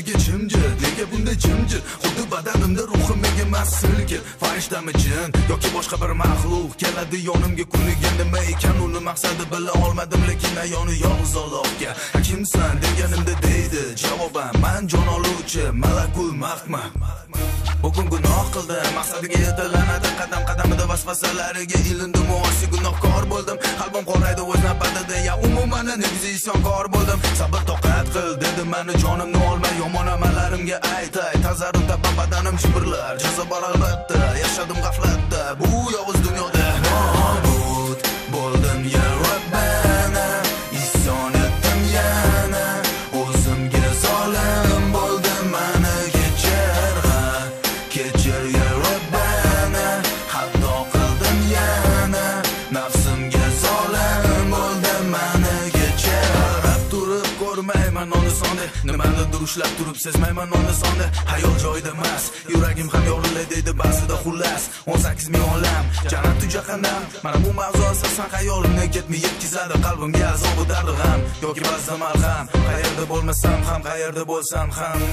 nega jimjit, nega bunday jimjit? Xuddi badanimda ruhim menga emas silkit. Farishtami jin yoki boshqa bir maxluq keladi yonimga kuniga, nima ekan uni maqsadi bila olmadim, lekin ayoni yolg'iz Allohga. Kimsan deganimda deydi javoban, men jon oluvchi malakul mahkma. Bugun gunoh qildim, maqsadiga yetilanadi qadam qadamida vasvasalariga ilindim, osi gunohkor bo'ldim, qalbim qoraydi o'z navbatida, ya umuman negizli isyonkor bo'ldim. Sabr toqat qil dedi meni jonimni olmay, yomon amallarimga aytay, tazarim taban badanim shivirlar, jazo bor albatta, yashadim g'aflatda bu yovuz dunyoda. Nobud bo'ldim ya Robbana, isyon etdim yana, o'zimga zolim bo'ldim, meni kechir ya Robbana, xato qildim yana, nafsimga zolim bo'ldim, meni kechir. Qarab turib ko'rmayman uni sonni, nimadir ushlab turib sezmayman uni sonni. Hayol joyida emas, yuragim ham yoriladi deydi ba'zida xullas. 18 ming olam, jannat jahannam, mana bu mavzu asosan hayolimni ketmi yetkazadi, qalbimga azob dardi ham yoki ba'zida malham. Qayerda bo'lmasam ham, qayerda bo'lsam ham,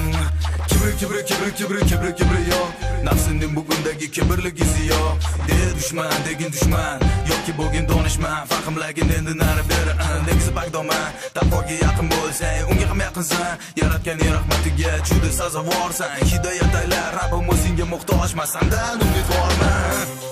kibri yo, nafsimning bugundagi kibrligi ziyo. Dushman degin dushman yoki bo'lgin donishman, fahmlagin endi nari beri, negizi bagdoman. Taqvoga yaqin bo'lsang, unga ham yaqinsan, yaratganning rahmatiga juda sazovorsan. Hidoyat aylar Rabbim, o'zingga muhtojman, sendan umidvorman.